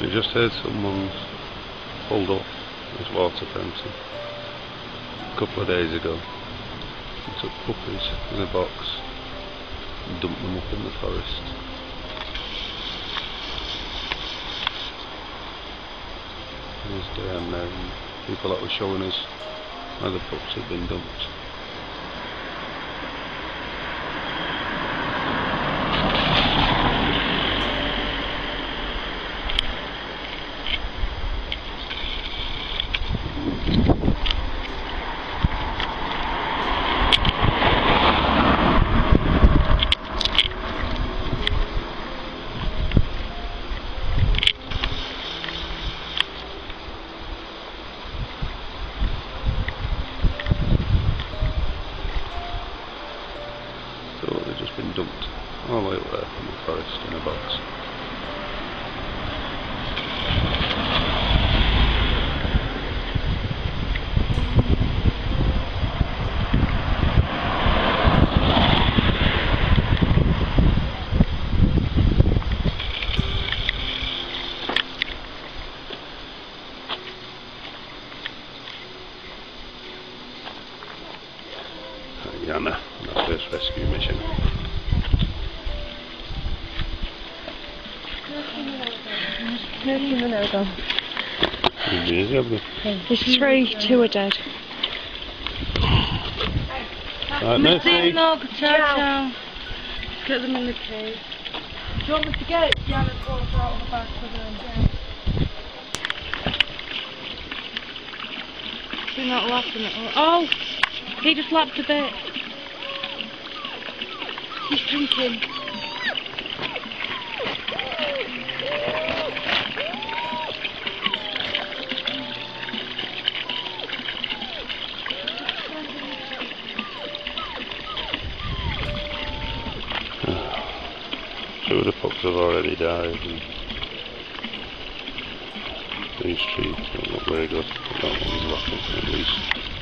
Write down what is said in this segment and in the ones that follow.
We just heard someone's pulled up this water fencing a couple of days ago. They took puppies in a box and dumped them up in the forest. There's Diane there, and people that were showing us where the pups had been dumped. So they've just been dumped all the way up there in the forest in a box. Jana, our first rescue mission. There's 3, 2 are dead. Right, Mercy. Ciao. Get them in the cave. Do you want me to get it? Jana's water out of the back for them. She's not laughing at all. Oh! He just lapped a bit. He's drinking. Two of the pups have already died, and these trees don't look very good. That one's laughing at least.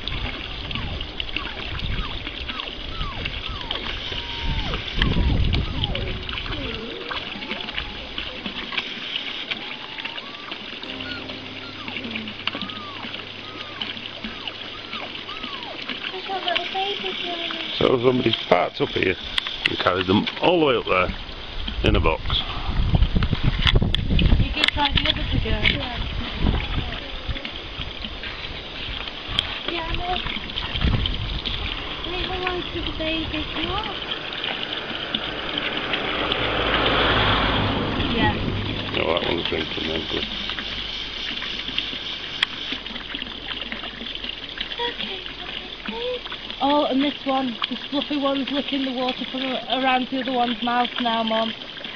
So somebody's parked up here and carried them all the way up there in a box. You could try the others again. Yeah, I know. They belong to the baby. Yeah. No, that one's drinking then, good. Oh, and this one, this fluffy one's licking the water from around the other one's mouth now, Mum.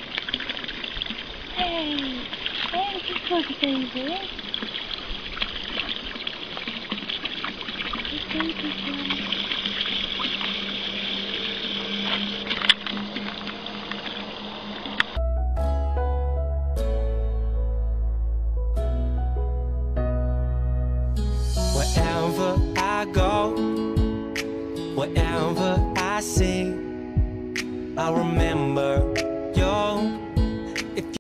Hey, just like a baby. Wherever I go, wherever I see, I remember